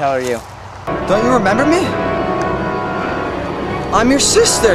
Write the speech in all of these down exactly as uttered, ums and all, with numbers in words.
hell are you? Don't you remember me? I'm your sister.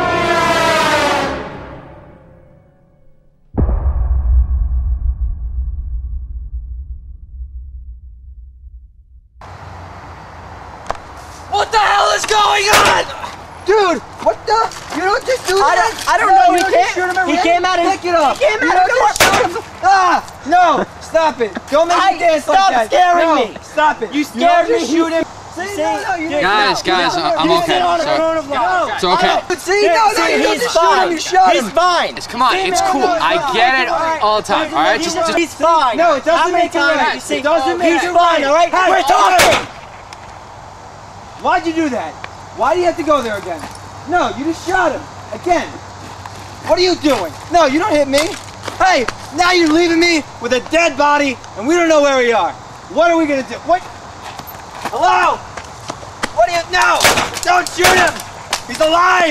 What the hell is going on? Dude, what the? You don't just do I that? don't, I don't no, know. You He don't just came, shoot him he around. came out and Pick it up. He came you out don't just shoot him. Ah, no, stop it. Don't make I, me dance stop like that. scaring no, me. Stop it. You scared you me. Just shoot him. See, See, no, no, you Guys, no, guys, you don't- I'm you okay. sit on Sorry. a no. It's okay. See, no, no, See, you don't he's just shoot him. fine. You shot him. He's fine. Come on, it's no, cool. no, I no, get it all right. all the time. All right, just, just He's fine. No, it doesn't How many make it times right. have you seen- It doesn't make He's it fine, right. all right? Hey, We're talking. Why'd you do that? Why do you have to go there again? No, you just shot him. Again. What are you doing? No, you don't hit me. Hey, now you're leaving me with a dead body and we don't know where we are. What are we gonna do? What? Hello? What do you, no! Don't shoot him! He's alive!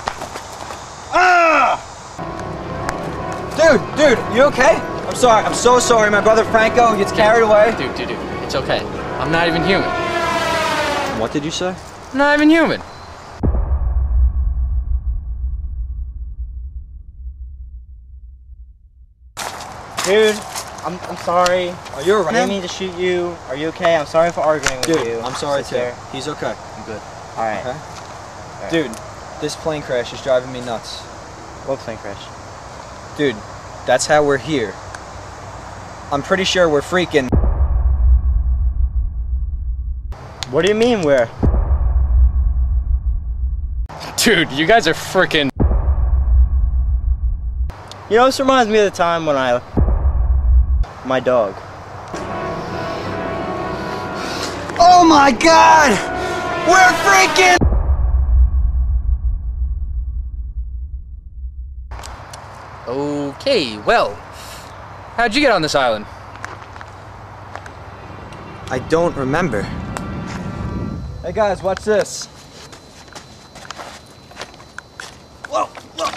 Ah! Dude, dude, you okay? I'm sorry, I'm so sorry. My brother Franco gets carried away. Dude, dude, dude, it's okay. I'm not even human. What did you say? I'm not even human. Dude, I'm, I'm sorry. Are you alright? I didn't mean to shoot you. Are you okay? I'm sorry for arguing with Dude, you. I'm sorry too. sister. He's okay. I'm good. Alright. Okay. Right. Dude, this plane crash is driving me nuts. What plane crash? Dude, that's how we're here. I'm pretty sure we're freaking. What do you mean where? Dude, you guys are freaking. You know, this reminds me of the time when I... My dog. Oh my god! We're freaking. Okay, well, how'd you get on this island? I don't remember. Hey guys, watch this. Whoa, whoa.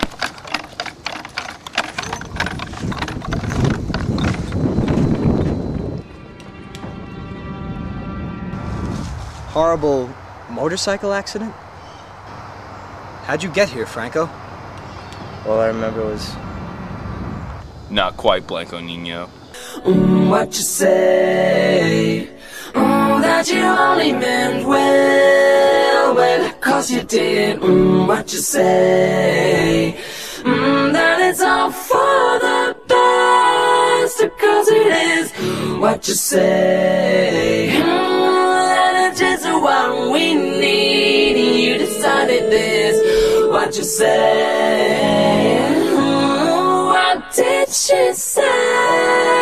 Horrible motorcycle accident? How'd you get here, Franco? All I remember was... Not quite Blanco Nino. Mm, what you say? Mm, that you only meant well, well, cause you did. Mm, what you say? Mm, that it's all for the best, cause it is. What you say? Mm, that it's just what we need. You decided this. What you say? Mm, what did she say?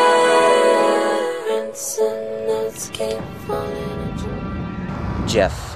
Jeff.